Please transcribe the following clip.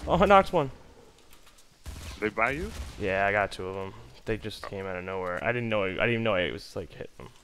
Oh, I knocked one. They buy you? Yeah, I got two of them. They just came out of nowhere. I didn't know. I didn't even know it was like hit them.